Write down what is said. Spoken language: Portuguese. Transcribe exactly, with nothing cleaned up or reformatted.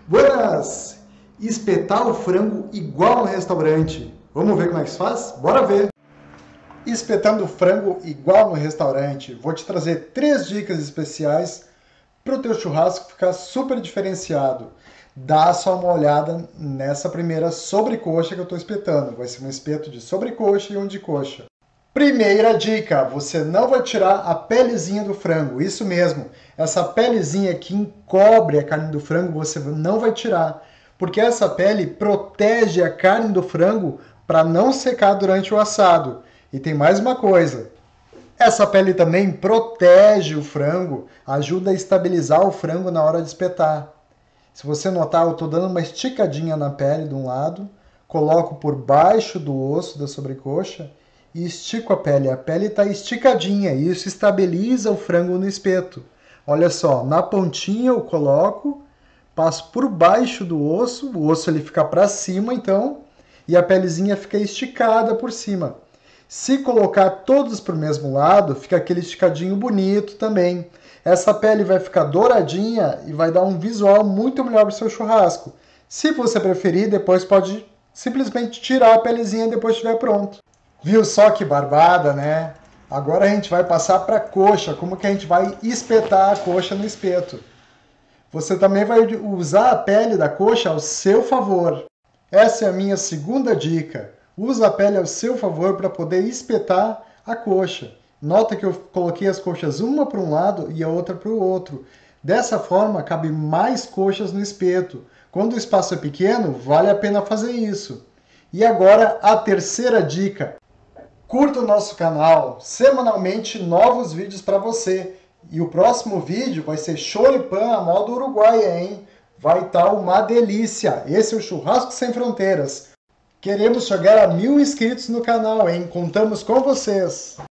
Buenas! Espetar o frango igual no restaurante. Vamos ver como é que se faz? Bora ver! Espetando o frango igual no restaurante. Vou te trazer três dicas especiais para o teu churrasco ficar super diferenciado. Dá só uma olhada nessa primeira sobrecoxa que eu estou espetando. Vai ser um espeto de sobrecoxa e um de coxa. Primeira dica, você não vai tirar a pelezinha do frango, isso mesmo, essa pelezinha que encobre a carne do frango você não vai tirar, porque essa pele protege a carne do frango para não secar durante o assado. E tem mais uma coisa, essa pele também protege o frango, ajuda a estabilizar o frango na hora de espetar. Se você notar, eu estou dando uma esticadinha na pele de um lado, coloco por baixo do osso da sobrecoxa, e estico a pele. A pele está esticadinha e isso estabiliza o frango no espeto. Olha só, na pontinha eu coloco, passo por baixo do osso, o osso ele fica para cima então, e a pelezinha fica esticada por cima. Se colocar todos para o mesmo lado, fica aquele esticadinho bonito também. Essa pele vai ficar douradinha e vai dar um visual muito melhor para o seu churrasco. Se você preferir, depois pode simplesmente tirar a pelezinha depois que estiver pronto. Viu só que barbada, né? Agora a gente vai passar para a coxa, como que a gente vai espetar a coxa no espeto. Você também vai usar a pele da coxa ao seu favor. Essa é a minha segunda dica. Usa a pele ao seu favor para poder espetar a coxa. Nota que eu coloquei as coxas uma para um lado e a outra para o outro. Dessa forma, cabe mais coxas no espeto. Quando o espaço é pequeno, vale a pena fazer isso. E agora a terceira dica. Curta o nosso canal, semanalmente novos vídeos para você. E o próximo vídeo vai ser choripan à moda uruguaia, hein? Vai estar uma delícia. Esse é o Churrasco Sem Fronteiras. Queremos chegar a mil inscritos no canal, hein? Contamos com vocês.